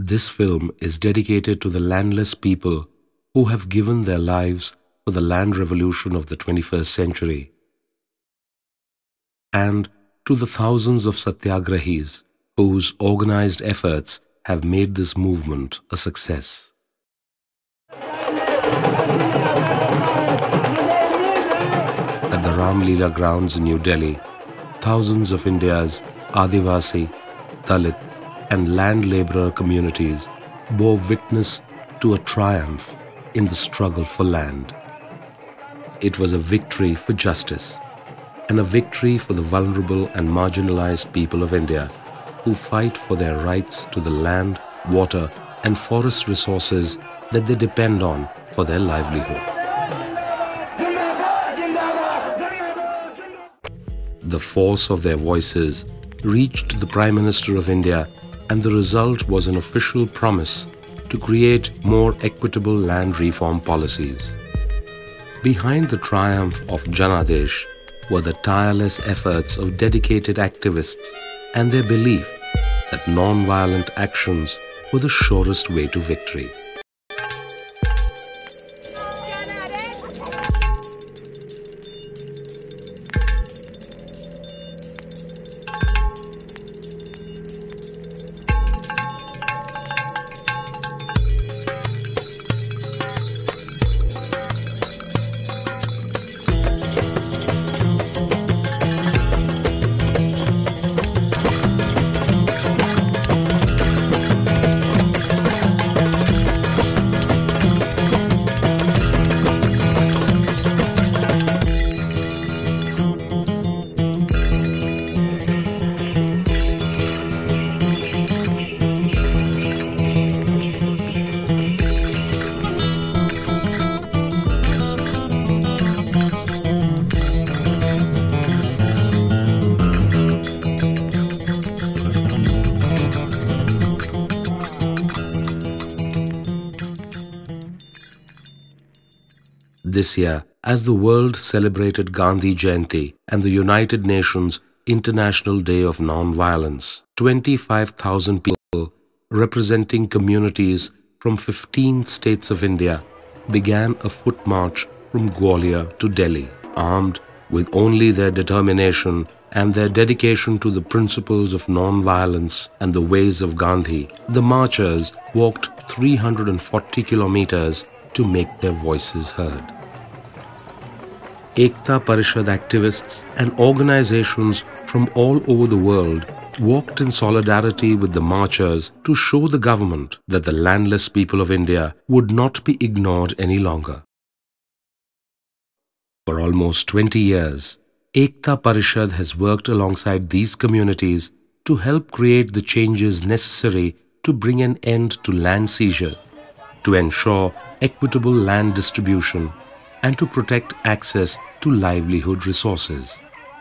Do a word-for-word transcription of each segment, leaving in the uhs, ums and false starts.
This film is dedicated to the landless people who have given their lives for the land revolution of the twenty-first century, and to the thousands of satyagrahis whose organized efforts have made this movement a success. At the Ram Leela grounds in New Delhi, thousands of India's Adivasi, Dalit and land labourer communities bore witness to a triumph in the struggle for land. It was a victory for justice and a victory for the vulnerable and marginalized people of India who fight for their rights to the land, water and forest resources that they depend on for their livelihood. The force of their voices reached the Prime Minister of India, and the result was an official promise to create more equitable land reform policies. Behind the triumph of Jandesh were the tireless efforts of dedicated activists and their belief that non-violent actions were the surest way to victory. This year, as the world celebrated Gandhi Jayanti and the United Nations International Day of Non-Violence, twenty-five thousand people representing communities from fifteen states of India began a foot march from Gwalior to Delhi. Armed with only their determination and their dedication to the principles of non-violence and the ways of Gandhi, the marchers walked three hundred forty kilometers to make their voices heard. Ekta Parishad activists and organizations from all over the world walked in solidarity with the marchers to show the government that the landless people of India would not be ignored any longer. For almost twenty years, Ekta Parishad has worked alongside these communities to help create the changes necessary to bring an end to land seizure, to ensure equitable land distribution, and to protect access to livelihood resources.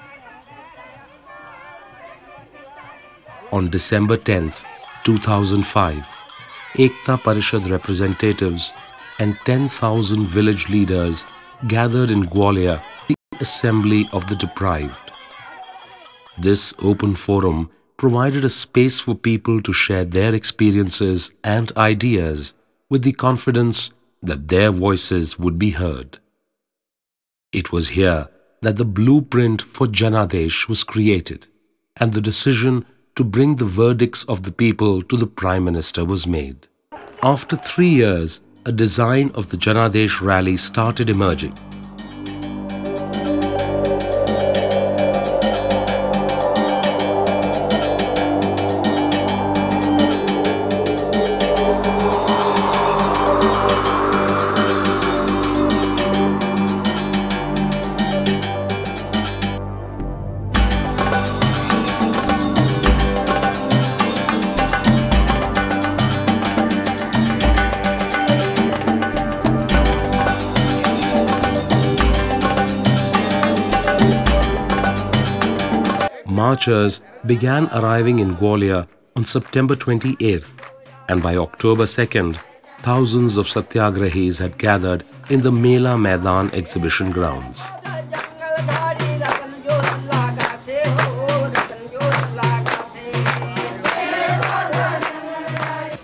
On December tenth, two thousand five, Ekta Parishad representatives and ten thousand village leaders gathered in Gwalior, the Assembly of the Deprived. This open forum provided a space for people to share their experiences and ideas with the confidence that their voices would be heard. It was here that the blueprint for Jandesh was created, and the decision to bring the verdicts of the people to the Prime Minister was made. After three years, a design of the Jandesh rally started emerging. Marchers began arriving in Gwalior on September twenty-eighth, and by October second, thousands of satyagrahis had gathered in the Mela Maidan exhibition grounds.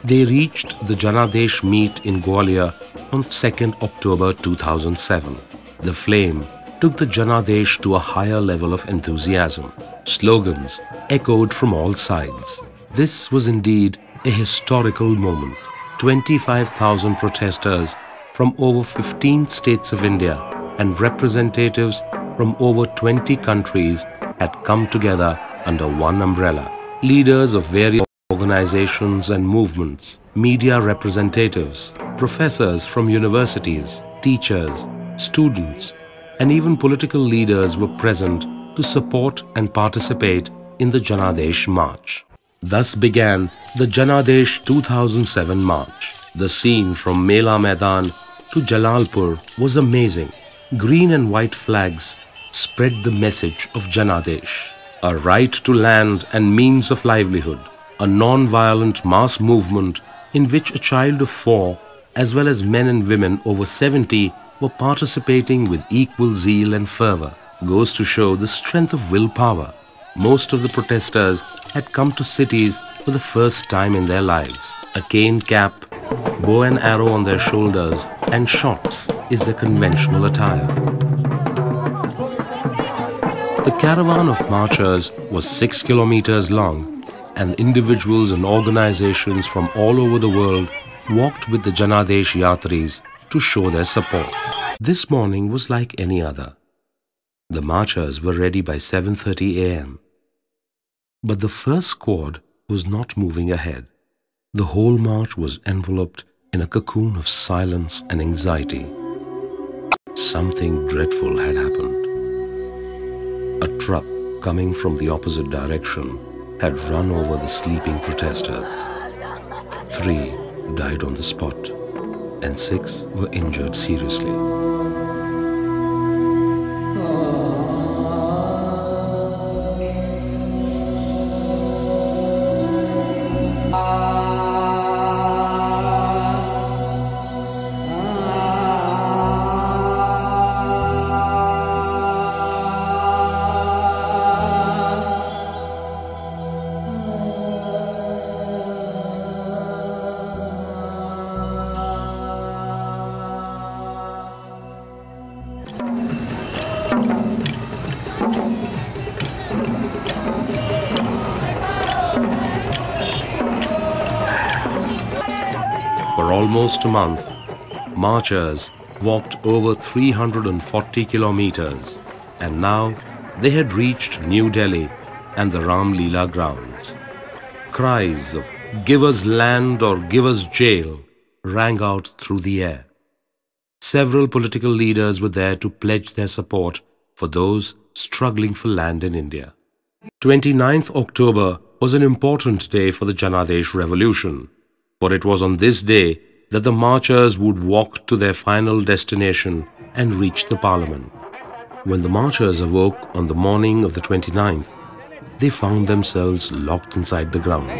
They reached the Jandesh meet in Gwalior on second October two thousand seven. The flame took the Jandesh to a higher level of enthusiasm. Slogans echoed from all sides. This was indeed a historical moment. twenty-five thousand protesters from over fifteen states of India and representatives from over twenty countries had come together under one umbrella. Leaders of various organizations and movements, media representatives, professors from universities, teachers, students, and even political leaders were present to support and participate in the Jandesh March. Thus began the Jandesh two thousand seven March. The scene from Mela Maidan to Jalalpur was amazing. Green and white flags spread the message of Jandesh, a right to land and means of livelihood, a non-violent mass movement in which a child of four as well as men and women over seventy were participating with equal zeal and fervor. Goes to show the strength of willpower. Most of the protesters had come to cities for the first time in their lives. A cane cap, bow and arrow on their shoulders, and shorts is their conventional attire. The caravan of marchers was six kilometers long, and individuals and organizations from all over the world walked with the Jandesh Yatris to show their support. This morning was like any other. The marchers were ready by seven thirty a m But the first squad was not moving ahead. The whole march was enveloped in a cocoon of silence and anxiety. Something dreadful had happened. A truck coming from the opposite direction had run over the sleeping protesters. Three died on the spot, and six were injured seriously. For almost a month, marchers walked over three hundred forty kilometers, and now they had reached New Delhi and the Ram Leela grounds. Cries of "Give us land or give us jail" rang out through the air. Several political leaders were there to pledge their support for those struggling for land in India. twenty-ninth October was an important day for the Jandesh revolution, for it was on this day that the marchers would walk to their final destination and reach the parliament. When the marchers awoke on the morning of the twenty-ninth, they found themselves locked inside the ground.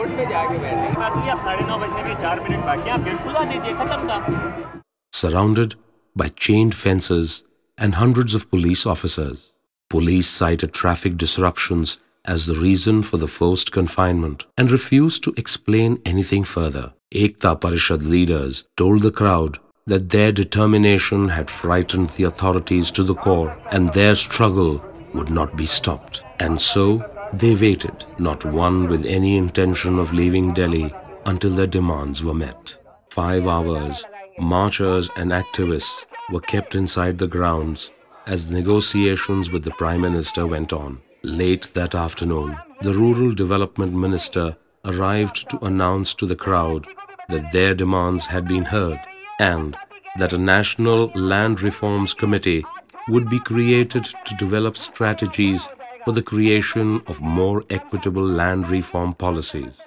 Surrounded by chained fences and hundreds of police officers. Police cited traffic disruptions as the reason for the forced confinement and refused to explain anything further. Ekta Parishad leaders told the crowd that their determination had frightened the authorities to the core and their struggle would not be stopped. And so they waited, not one with any intention of leaving Delhi until their demands were met. Five hours, marchers and activists were kept inside the grounds as negotiations with the Prime Minister went on. Late that afternoon, the Rural Development Minister arrived to announce to the crowd that their demands had been heard and that a National Land Reforms Committee would be created to develop strategies for the creation of more equitable land reform policies.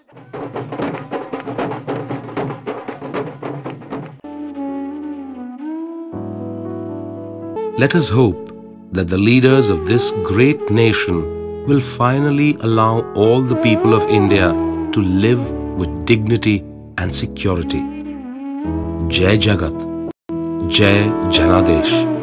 Let us hope that the leaders of this great nation will finally allow all the people of India to live with dignity and security. Jai Jagat, Jai Jandesh.